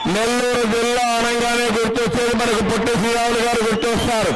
నెల్లూరు జిల్లా అనగానే గుర్తొచ్చేది మనకు పొట్టి శ్రీరాములు గారు గుర్తొస్తారు.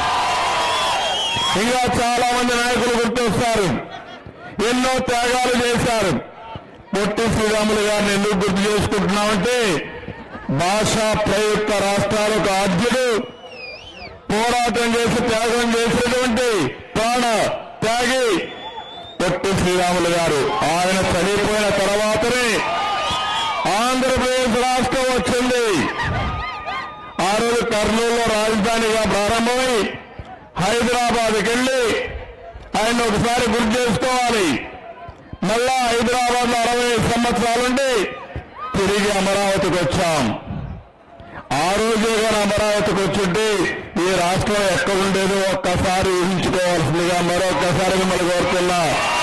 ఇంకా చాలా మంది నాయకులు గుర్తొస్తారు. ఎన్నో త్యాగాలు చేశారు. పొట్టి శ్రీరాములు గారిని ఎందుకు గుర్తు చేసుకుంటున్నామంటే భాషా ప్రయుక్త రాష్ట్రాలకు ఆద్యుడు, పోరాటం చేసి త్యాగం చేసినటువంటి ప్రాణ త్యాగి పొట్టి శ్రీరాములు గారు. ఆయన చనిపోయిన తర్వాతనే ఆంధ్రప్రదేశ్ రాష్ట్రం వచ్చింది. ఆ రోజు కర్నూలులో రాజధానిగా ప్రారంభమై హైదరాబాద్కి వెళ్ళి ఆయన ఒకసారి గుర్తు చేసుకోవాలి. మళ్ళా హైదరాబాద్ లో 60 సంవత్సరాలుండి తిరిగి అమరావతికి వచ్చాం. ఆ రోజే కానీ అమరావతికి వచ్చుంటే ఈ రాష్ట్రం ఎక్కడ ఉండేదో ఒక్కసారి ఊహించుకోవాల్సిందిగా మరొక్కసారి మిమ్మల్ని కోరుతున్నా.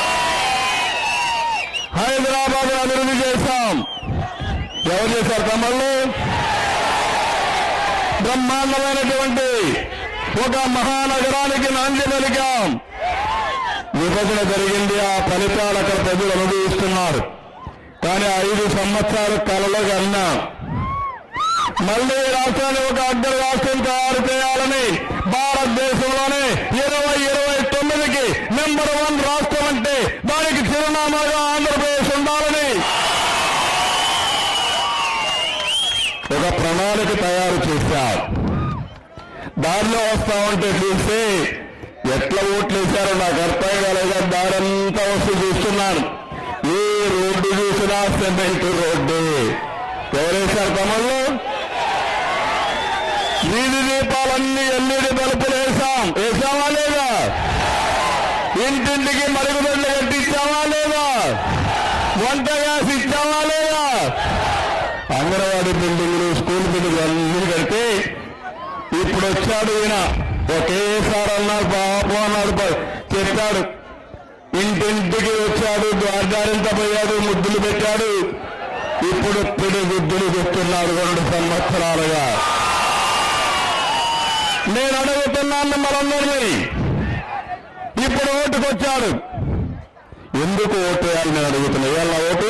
హైదరాబాద్ అభివృద్ధి చేశాం. ఎవరు చేశారు తమ్ముళ్ళు? బ్రహ్మాండమైనటువంటి ఒక మహానగరానికి నాంది పలికాం. విభజన జరిగింది. ఆ ఫలితాలు అక్కడ ప్రజలు అనుభవిస్తున్నారు. కానీ 5 సంవత్సరాలు కలలో కన్నా మళ్లీ రాష్ట్రాన్ని ఒక అగ్ర రాష్ట్రం తయారు చేయాలని భారతదేశంలోనే 2029కి నెంబర్ 1 రాష్ట్రం అంటే దానికి చిరునామాగా ఆంధ్రప్రదేశ్ ఉండాలని ఒక ప్రణాళిక తయారు చేశారు. దారిలో వస్తా ఉంటే చూస్తే ఎట్లా ఓట్లు వేశారో నాకు అర్థం కాలేదా. దారంతా వస్తూ చూస్తున్నాను. ఏ రోడ్డు చూసినా సిమెంట్ రోడ్డు. ఎవరేశారు తమల్లో? వీధి దీపాలన్నీ ఎల్ఈడి బల్బులు వేసామా లేదా? ఇంటింటికి మరుగుదొడ్లు కట్టించామా లేదా? వంట గ్యాస్ ఇచ్చామా లేదా? అంగన్వాడీ బిల్డింగ్లు, స్కూల్ బిల్డింగ్లు అన్నీ కడితే ఇప్పుడు వచ్చాడు ఈయన. ఒకేసారి అన్నాడు, బాబు అన్నాడు, చెప్పాడు. ఇంటింటికి వచ్చాడు, ద్వారదారింత పోయాడు, ముద్దులు పెట్టాడు. ఇప్పుడు పిడిగుద్దులు చెప్తున్నాడు 2 సంవత్సరాలుగా. నేను అడుగుతున్నాను మిమ్మల్ని, ఇప్పుడు ఓటుకొచ్చాడు. ఎందుకు ఓటు వేయాలి నేను అడుగుతున్నా. ఇవాళ ఓటు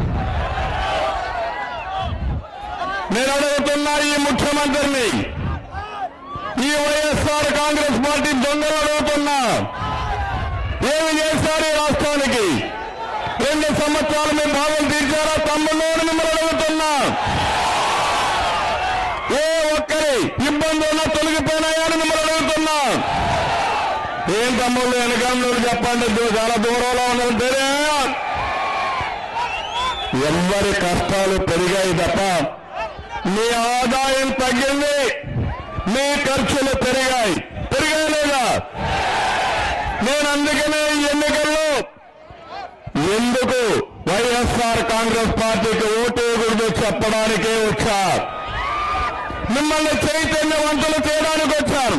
నేను అడుగుతున్నా ఈ ముఖ్యమంత్రిని, ఈ వైఎస్ఆర్ కాంగ్రెస్ పార్టీ దొంగలు అడుగుతున్నా. ఏమి చేశారు ఈ రాష్ట్రానికి? 2 సంవత్సరాలు మేము భాగం తీర్చారా తమ్ముళ్ళు అని మిమ్మల్ని అడుగుతున్నా. ఏ ఒక్కరి ఇబ్బంది ఉన్నా తొలగిపోయినాయా అని మిమ్మల్ని అడుగుతున్నా. ఏం తమ్ముళ్ళు వెనకాల చెప్పండి, చాలా దూరంలో ఉన్నది. ఎవరి కష్టాలు పెరిగాయి తప్ప మీ ఆదాయం తగ్గింది, మీ ఖర్చులు పెరిగాయి లేదా? నేను అందుకనే ఈ ఎన్నికల్లో ఎందుకు వైఎస్ఆర్ కాంగ్రెస్ పార్టీకి ఓటు గురించి చెప్పడానికే వచ్చా. మిమ్మల్ని చైతన్యవంతులు చేయడానికి వచ్చాను.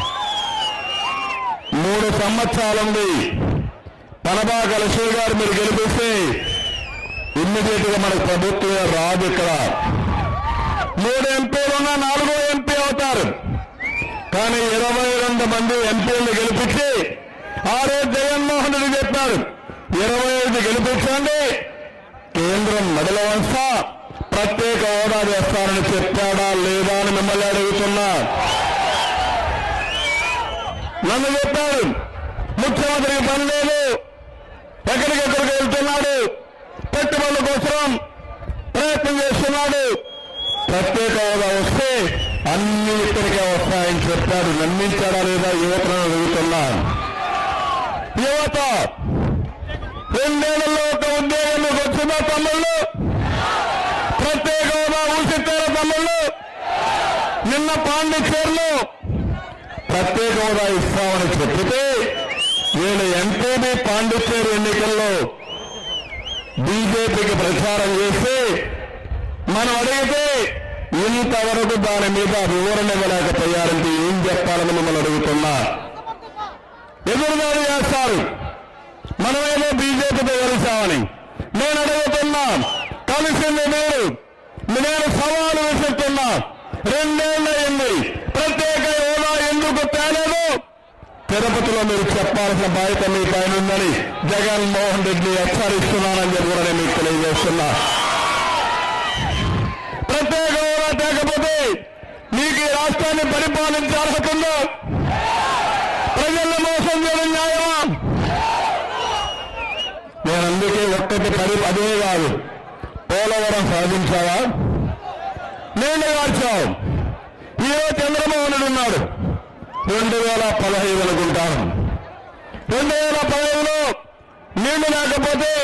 3 సంవత్సరాలుంది. పనబాక లక్ష్మి గారు మీరు గెలిపిస్తే ఇమ్మీడియట్ గా మనకు ప్రభుత్వం రాదు. ఇక్కడ 3 ఎంపీలు ఉన్నా 4వ ఎంపీ అవుతారు. కానీ 22 మంది ఎంపీలు గెలిపించి ఆ రోజు జగన్మోహన్ రెడ్డి చెప్పారు 25 గెలిపించండి, కేంద్రం మెడల వంశ ప్రత్యేక హోదా చేస్తారని చెప్పాడా లేదా అని మిమ్మల్ని అడుగుతున్నా. నన్ను చెప్పాడు ముఖ్యమంత్రికి పని లేదు, ఎక్కడికెక్కడికి వెళ్తున్నాడు, పెట్టుబడుల కోసం ప్రయత్నం చేస్తున్నాడు, ప్రత్యేక హోదా వస్తే అన్ని ఇక్కడికే వస్తాయని చెప్పాడు. నమ్మించాడా లేదా యువతను అడుగుతున్నా. యువత 2 ఏళ్లలో ఒక ఉద్యోగం మీకు వచ్చిందా తమ్ముళ్ళు? ప్రత్యేక హోదా ఊసిస్తారా తమ్ముళ్ళు? నిన్న పాండిచేరిలో ప్రత్యేక హోదా ఇస్తామని చెప్పితే వీళ్ళు ఎంపీబీ పాండిచేరి ఎన్నికల్లో బీజేపీకి ప్రచారం చేసి మనం అడిగితే ఇంతవరకు దాని మీద వివరణ ఇవ్వలేకపోయారంటే ఏం చెప్పాలని మిమ్మల్ని అడుగుతున్నా. ఎదురుదాడి చేస్తారు, మనమేమో బీజేపీతో కలిసామని. నేను అడుగుతున్నా, కలిసింది నేను సవాలు విసురుతున్నా. 2 ఏళ్ళయింది, ప్రత్యేక హోదా ఎందుకు తేలేదు తిరుపతిలో మీరు చెప్పాల్సిన బాధ్యత మీ పైన ఉందని జగన్మోహన్ రెడ్డి హెచ్చరిస్తున్నానని చెప్పి కూడా నేను మీకు తెలియజేస్తున్నా. ప్రత్యేక మీకు ఈ రాష్ట్రాన్ని పరిపాలించే అర్హత ఉందో? ప్రజలను మోసం చేయడం న్యాయమా? నేను అందుకే ఒక్కటి అదే కాదు, పోలవరం సాధించావా? నీళ్లు మార్చావు. ఈరోజు చంద్రమోహన్ రెడ్డి ఉన్నాడు. 2015 అనుకుంటాను. 2015లో నీళ్లు లేకపోతే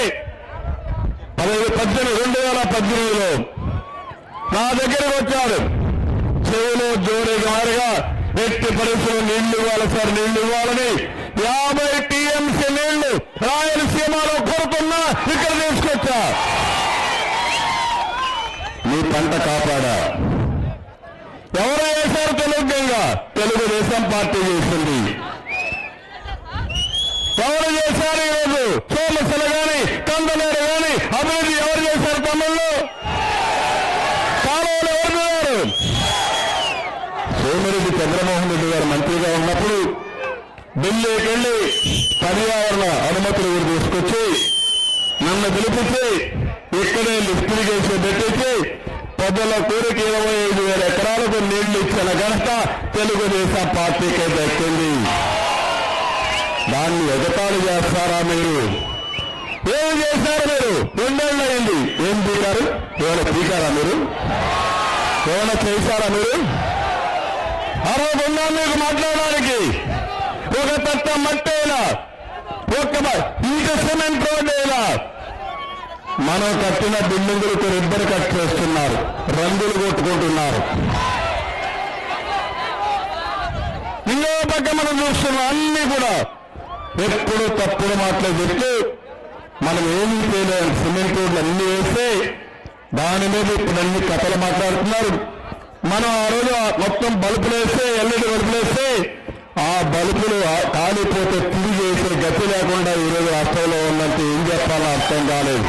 2018లో నా దగ్గరికి వచ్చాడు. చెవులో జోరేగా మారిగా ఎట్టి పరిస్థితుల్లో నీళ్లు ఇవ్వాలి సార్, నీళ్లు ఇవ్వాలని 50 TMC నీళ్లు రాయలసీమలో కోరుతున్నా ఇక్కడ తీసుకొచ్చా. మీ పంట కాపాడా. ఎవరు చేశారు? తెలుగుదేశం పార్టీ చేసింది. ఎవరు చేశారు? ఈరోజు సోమశిల గాని కందలేరు గాని అభివృద్ధి ఎవరు చేశారు? తమిళ్లో కాలువలు ఎవరు చేశారు? సోమిరెడ్డి చంద్రమోహన్ రెడ్డి గారు మంత్రిగా ఉన్నప్పుడు ఢిల్లీకి వెళ్లి పర్యావరణ అనుమతులు కూడా తీసుకొచ్చి నన్ను పిలిపించి ఇక్కడే లిఫ్ట్ ఇరిగేషన్ పెట్టించి పొద్దుల కూరికి 25,000 ఎకరాలకు నీళ్లు ఇచ్చిన ఘనత తెలుగుదేశం పార్టీకే దక్కింది. దాన్ని ఎగతాళి చేస్తారా మీరు? ఏమి చేశారు మీరు? 2 ఏళ్ళు అయింది. ఏం పీకారు? ఏమైనా పీకారా మీరు? ఏమైనా చేశారా మీరు? అర్హత ఉందా మీకు మాట్లాడడానికి? ఒక తట్ట మట్టేలా, ఒక్క ఇంత సిమెంట్ రోడ్డేలా. మనం కట్టిన బిల్డింగులకు రిబ్బర్ కట్ చేస్తున్నారు, రంగులు కొట్టుకుంటున్నారు. ఇంకో పక్క మనం చూస్తున్నాం అన్ని కూడా ఎప్పుడు తప్పుడు మాటలు చెప్తూ మనం ఏమీ చేయలేము. సిమెంట్ రోడ్లు అన్ని వేస్తే దాని మీద ఇప్పుడు అన్ని కథలు మాట్లాడుతున్నారు. మనం ఆ రోజు మొత్తం బల్బులు వేస్తే, LED బల్బులు వేస్తే ఆ బల్బులు కాలిపోతే తిరిగి వేసే గతి లేకుండా ఈరోజు రాష్ట్రంలో ఉన్నట్టు ఏం చెప్పాలో అర్థం కాలేదు.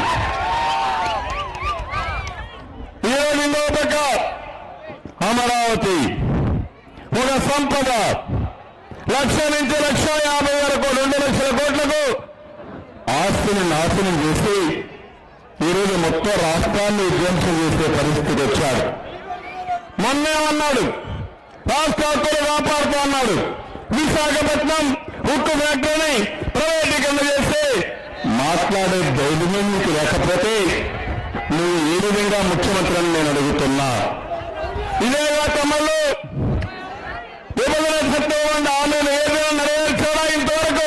ఈరోజు ఇంకో పక్క అమరావతి ఒక సంపద 1,00,000 నుంచి 1,50,000 వరకు 2 లక్షల కోట్లకు ఆస్తిని నాశనం చేసి ఈరోజు మొత్తం రాష్ట్రాన్ని విధ్వంసం చేసే పరిస్థితికి వచ్చాడు. మొన్నే అన్నాడు రాష్ట్ర హక్కులు కాపాడుతూ అన్నాడు. విశాఖపట్నం ఉక్కు ఫ్యాక్టరీని ప్రైవేటీకరణ చేస్తే మాట్లాడే ధైర్యం మీకు లేకపోతే నువ్వు ఏ విధంగా ముఖ్యమంత్రి అని నేను అడుగుతున్నా. ఇదేగా తమ్ముళ్ళు విభజన చట్టం ఆమెను ఏదైనా నెరవేర్చాడా ఇంతవరకు?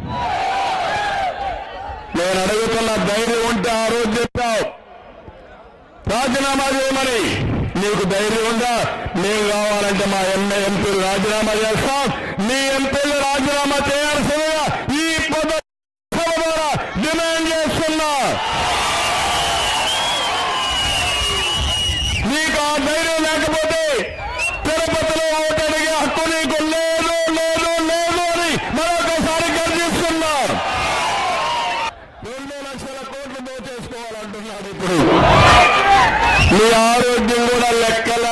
నేను అడుగుతున్న ధైర్యం ఉంటే ఆ రోజు చెప్పావు రాజీనామా చేయమని. నీకు ధైర్యం ఉందా? మేము కావాలంటే మా ఎంపీలు రాజీనామా చేస్తాం. మీ ఎంపీలు రాజీనామా చేయాల్సిందిగా ఈ పదవి ద్వారా డిమాండ్ చేస్తున్నా. నీకు ఆ ధైర్యం లేకపోతే తిరుపతిలో ఓటు అడిగే హక్కు నీకు లేదు లేదు లేదు అని మరొకసారి గర్జిస్తున్నా. 2 లక్షల కోట్లు దోచేసుకోవాలంటున్నాడు. ఇప్పుడు మీ ఆరోగ్యం కూడా లెక్కల.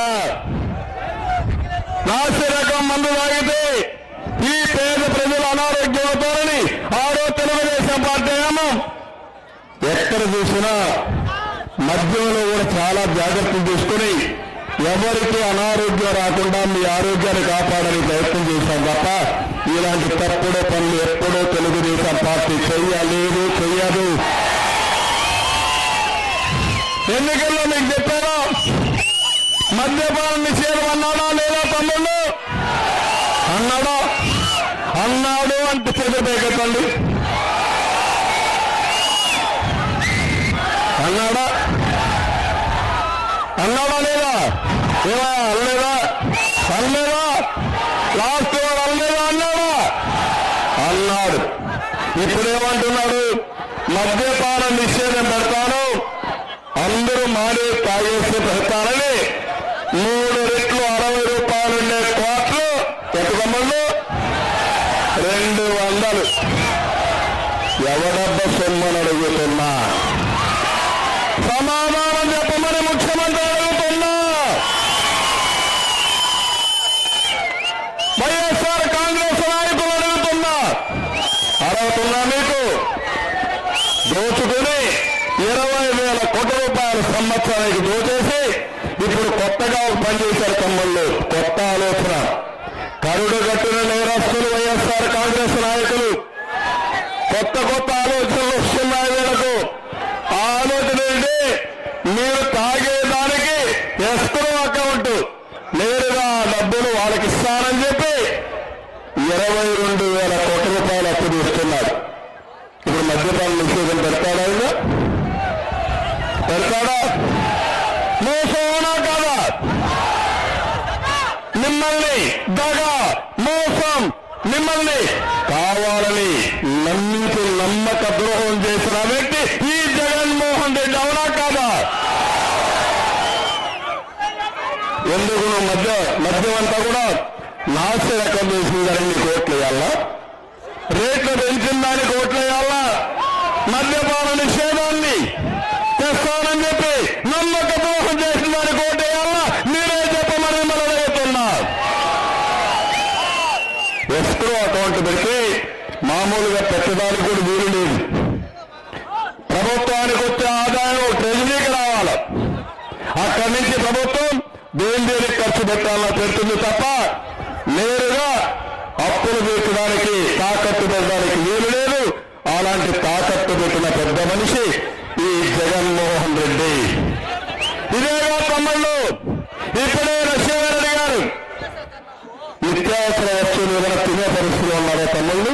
నాసిరకం మందు తాగితే ఈ పేద ప్రజలు అనారోగ్యం అవుతారని ఆరో తెలుగుదేశం పార్టీ ఏమో ఎక్కడ చూసినా మద్యంలో కూడా చాలా జాగ్రత్తలు తీసుకుని ఎవరికి అనారోగ్యం రాకుండా మీ ఆరోగ్యాన్ని కాపాడని ప్రయత్నం చేశాం తప్ప ఇలాంటి తప్పుడు పనులు ఎప్పుడూ తెలుగుదేశం పార్టీ చెయ్యలేదు, చెయ్యదు. ఎన్నికల్లో మీకు చెప్పారా మద్యపాన నిషేధం అన్నాడా లేదా? తమ్ముళ్ళు అన్నాడా? అన్నాడు అంటే చెదపేకెత్తండి. అన్నాడా? అన్నాడా లేదా? ఏమా అనలేదా? అనలేదా? లాస్ట్ వాడు అనలేదా? అన్నాడా? అన్నాడు. ఇప్పుడేమంటున్నాడు? మద్యపాన నిషేధం పెడతాను, అందరూ మాడే తాగేసి పెడతానని 3 రెట్లు 60 రూపాయలుండే కోట్లు ఎటుకమ్మలు 200 ఎవడబ్బ సొమ్మని అడుగుతున్నా. సమాధానం చెప్పమని ముఖ్యమంత్రి అడుగుతున్నా. వైఎస్ఆర్ కాంగ్రెస్ నాయకులు అడుగుతున్నా. అడుగుతున్నా మీకు దోచుకుని 20,000 కోట్ల రూపాయల సంవత్సరానికి దోచేసి ఇప్పుడు కొత్తగా పనిచేశారు తమ్ముళ్ళు. కొత్త ఆలోచన. కరుడు గట్టిన నేరస్తులు వైఎస్ఆర్ కాంగ్రెస్ నాయకులు కొత్త ఆలోచనలు వస్తున్నాయి వీళ్ళకు. ఆ ఆలోచన ఏంటి? మీరు తాగేదానికి ఎస్క్రో అకౌంట్ నేరుగా డబ్బులు వాళ్ళకి ఇస్తానని చెప్పి 22,000 కోట్ల రూపాయలు అప్పు తీస్తున్నారు. ఇప్పుడు మద్యపాన నిషేధం పెడతాడా? పెడతాడా? మోసమా కాదా? మిమ్మల్ని దగా మోసం మిమ్మల్ని కావాలని నమ్మక ద్రోహం చేసిన వ్యక్తి ఈ జగన్మోహన్ రెడ్డి. అవునా కాదా? ఎందుకు నువ్వు మద్యం అంతా కూడా నాసి రకం వేసిందని నీకు ఓట్లు వేయాలా? రేట్లు పెంచిన దానికి ఓట్లు వేయాలా? మద్యపాన నిషేధాన్ని తెస్తానని చెప్పి నమ్మక ద్రోహం చేసిన దానికి ఓటు వేయాలా? మీరే చెప్పమని మనం అడుగుతున్నా. ఎస్క్రో అకౌంట్ పెడితే మామూలుగా పెట్టడానికి కూడా వీలు లేదు. ప్రభుత్వానికి వచ్చే ఆదాయం ట్రెజరీకి రావాలి. అక్కడి నుంచి ప్రభుత్వం దేనికి ఖర్చు పెట్టాలని పెడుతుంది తప్ప నేరుగా అప్పులు పెట్టడానికి తాకట్టు పెట్టడానికి వీలు లేదు. అలాంటి తాకట్టు పెట్టిన పెద్ద మనిషి ఈ జగన్మోహన్ రెడ్డి. ఇదేగా తమ్ముళ్ళు. ఇప్పుడే నరసింహారెడ్డి గారు నిత్యావసర వస్తువులు ఏదైనా తినే పరిస్థితిలో ఉన్నారా తమ్ముళ్ళు?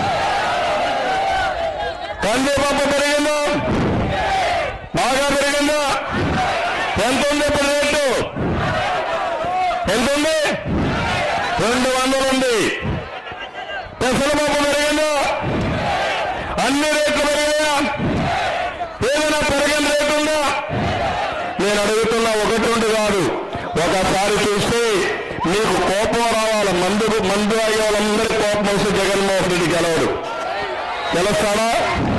కందిపప్పు పెరిగిందో? బాగా పెరిగిందో? ఎంత ఉంది ఇప్పుడు రేటు? ఎంత ఉంది? 200 ఉంది. పెసరపప్పు పెరిగిందో? అన్ని రేట్లు పెరిగాయా? ఏదైనా పెరిగిన రేటు ఉందా? నేను అడుగుతున్నా. 1-2 కాదు. ఒకసారి చూస్తే మీకు కోపం రావాలి. మందు అయ్యే వాళ్ళందరికీ కోపం వస్తే జగన్మోహన్ రెడ్డి గెలుస్తాడా?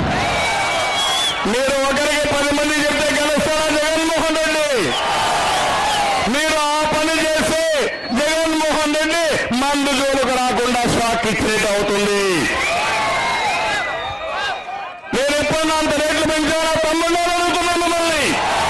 మీరు ఒకరికి 10 మంది చెప్తే గెలుస్తారా జగన్మోహన్ రెడ్డి? మీరు ఆ పని చేస్తే జగన్మోహన్ రెడ్డి మందు జోలుకు రాకుండా షాక్ ఇచ్చినట్టు అవుతుంది. నేను ఎప్పుడన్నా అంత రేట్లు పెంచారా తమ్ముళ్ళు అడుగుతున్నాను మిమ్మల్ని.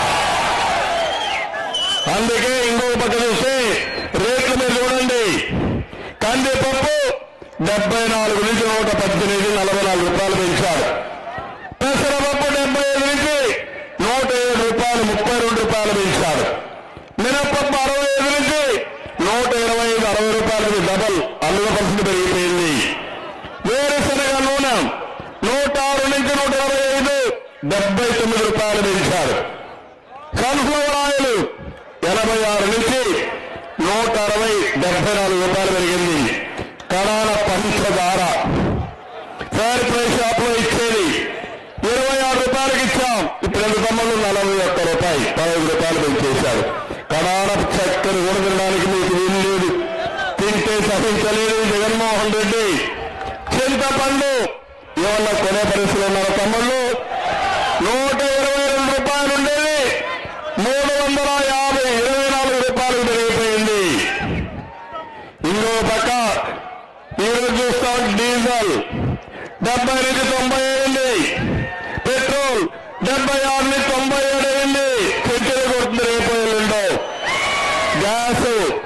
అందుకే ఇంకొక పక్క చూస్తే రేట్లు మీరు చూడండి. కందిపప్పు 74 నుంచి 118, 44 రూపాయలు పెంచారు. పెసరపప్పు 75 నుంచి 107 రూపాయలు, 32 రూపాయలు పెంచారు. మినపప్పు 65 నుంచి 125, 60 రూపాయలకి డబల్ 100% పెరిగిపోయింది. వేరుశనగ నూనె 106 నుంచి 125, 79 రూపాయలు పెంచారు. సన్ఫ్లవర్ ఆయిల్ 86 నుంచి 160, 74 రూపాయలు పెరిగింది. కడాన పంచదార ఫేర్ ప్రైస్ షాప్ లో ఇచ్చేది 26 రూపాయలకి ఇచ్చాం. ఇప్పుడు 2 తమ్ముళ్ళు 41 రూపాయలు, 15 రూపాయలు పెంచేశారు. కడాన చక్కెర కూడా తినడానికి మీకు వీలు లేదు. తింటే సహించలేదు జగన్మోహన్ రెడ్డి. చింతపండు ఏమన్నా కొనే పరిస్థితులు ఉన్నారు తమ్ముళ్ళు? 122 రూపాయలు ఉండేది 350, 24 రూపాయలు పెరిగిపోయింది. ఇంకో పక్క ఈరోజు చూస్తాం డీజిల్ 70 నుంచి 90 అయింది. పెట్రోల్ 76 నుంచి 97 అయింది. సెంచరీ కొడుతుంది రేపు ఎల్లుండో. గ్యాస్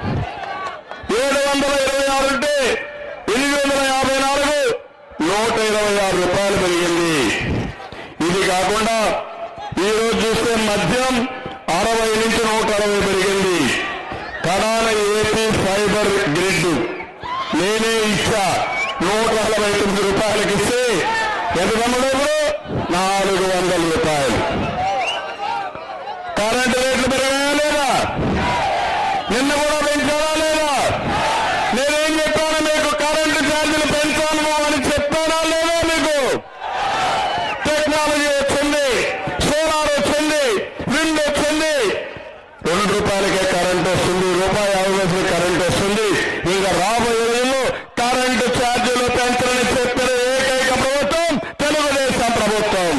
726 ఉంటే 854, 126 రూపాయలు పెరిగింది. ఇది కాకుండా ఈరోజు చూస్తే మద్యం 60 నుంచి 160 పెరిగింది. కడాన ఏపీ ఫైబర్ గ్రిడ్ నేనే ఇచ్చా 149 రూపాయలకి ఇస్తే ఎంత తమ్ముడు? 400 రూపాయలు. కరెంటు రేట్లు పెరిగాయా లేదా? నిన్న కూడా పెంచారా లేదా? నేనేం చెప్పాను మీకు? కరెంటు ఛార్జీలు పెంచాను అని చెప్పానా లేదా? మీకు టెక్నాలజీ వచ్చింది, సోలార్ వచ్చింది, విండ్ వచ్చింది. 2 రూపాయలకే కరెంట్ వస్తుంది, ₹1.50 కరెంట్ వస్తుంది. ఇంకా రాబోయే రోజుల్లో కరెంటు ఛార్జీలు పెంచాలని చెప్పిన ఏకైక ప్రభుత్వం తెలుగుదేశం ప్రభుత్వం.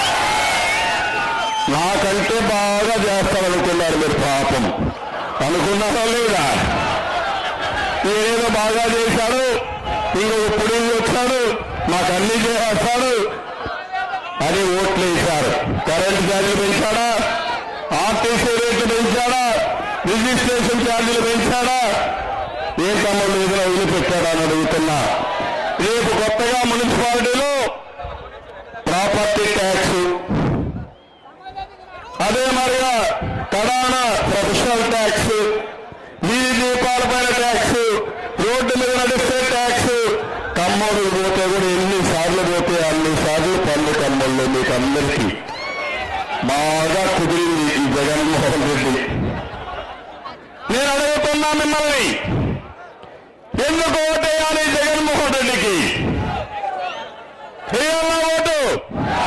నాకంటే బాగా చేస్తారనుకున్నారు మీరు. పాపం అనుకున్నారా లేదా? ఏదో బాగా చేశాడు, ఇంకొక పొడి వచ్చాడు, మాకు అన్ని చేస్తాడు అని ఓట్లు వేశారు. కరెంట్ ఛార్జీలు పెంచాడా, ఆర్టీసీ రేట్లు పెంచాడా, రిజిస్ట్రేషన్ ఛార్జీలు పెంచాడా, ఏ తమ్ముళ్ళు ఏదైనా వదిలిపెట్టాడా అని అడుగుతున్నా. రేపు కొత్తగా మున్సిపాలిటీలో ప్రాపర్టీ ట్యాక్స్, అదే మరిగా కడాన ప్రొఫెషనల్ ట్యాక్స్, వీధి దీపాలపైన ట్యాక్స్, రోడ్డు మీద నడిస్తే ట్యాక్స్, కమ్మోడు పోతే కూడా ఎన్నిసార్లు పోతే అన్నిసార్లు పన్ను కమ్మోళ్ళు. మీకు అందరికీ బాగా కుదిరింది ఈ జగన్మోహన్ రెడ్డి. నేను అడుగుతున్నా మిమ్మల్ని, ఎందుకు ఓటేయాలి జగన్మోహన్ రెడ్డికి? వేయాలా ఓటు?